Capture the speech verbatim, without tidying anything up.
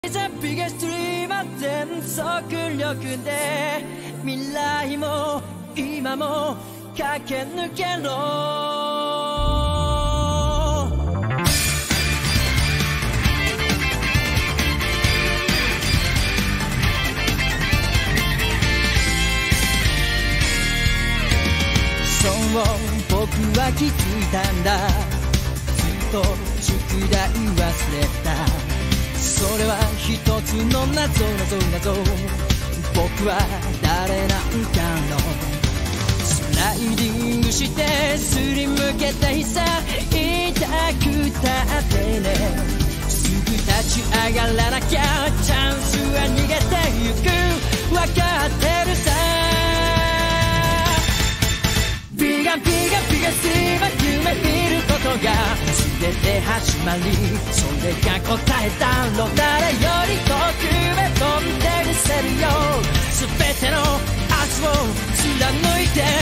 ビゲストリーマー全速力で未来も今も駆け抜けろ。そう僕は気づいたんだ。ずっと宿題忘れた。それは一つの謎謎謎。僕は誰なんかのスライディングしてすりむけた日さ。痛くたってね、すぐ立ち上がらなきゃチャンスは逃げてゆく。わかってるさ。ビガンビガンビガンスリーは夢見ることが全て始まり、それが答えだろう。誰より遠くへ飛んでみせるよ。全ての明日を貫いて